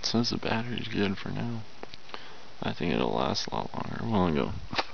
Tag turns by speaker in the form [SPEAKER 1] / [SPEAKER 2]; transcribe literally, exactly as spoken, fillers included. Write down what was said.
[SPEAKER 1] says the battery's good for now. I think it'll last a lot longer. Well, go.